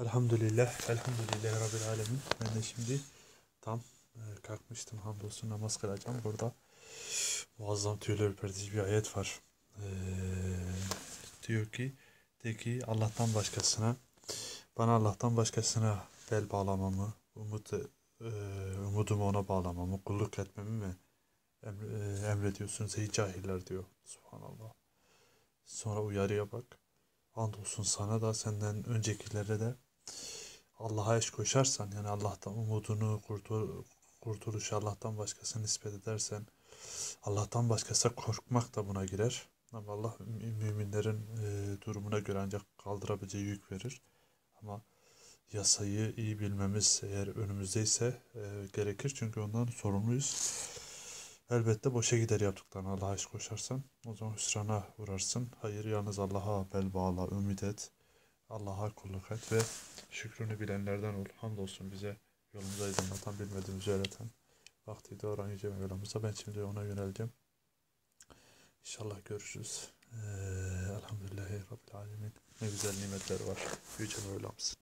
Elhamdülillah, elhamdülillah Rabbil Alemin. Ben de şimdi tam kalkmıştım, hamdolsun namaz kılacağım. Burada muazzam tüyler ürpertici bir ayet var. E, diyor ki, de ki Allah'tan başkasına, bana Allah'tan başkasına bel bağlamamı, umudumu ona bağlamamı, kulluk etmemi mi emrediyorsunuz ey cahiller diyor. Subhanallah. Sonra uyarıya bak. Andolsun sana da senden öncekilere de Allah'a eş koşarsan, yani Allah'tan umudunu, kurtuluşu Allah'tan başkasına nispet edersen, Allah'tan başkası korkmak da buna girer. Ama Allah müminlerin durumuna göre ancak kaldırabileceği yük verir. Ama yasayı iyi bilmemiz eğer önümüzdeyse gerekir, çünkü ondan sorumluyuz. Elbette boşa gider yaptıklarını Allah'a eş koşarsan. O zaman hüsrana uğrarsın. Hayır, yalnız Allah'a bel bağla, ümit et. Allah'a kulluk et ve şükrünü bilenlerden ol. Hamdolsun bize yolumuzu aydınlatan, bilmediğimizi öğreten, vakti doğuran Yüce Mevlamıza. Ben şimdi ona yöneleceğim. İnşallah görüşürüz. Elhamdülillahi Rabbil Alemin. Ne güzel nimetler var Yüce Mevlamız.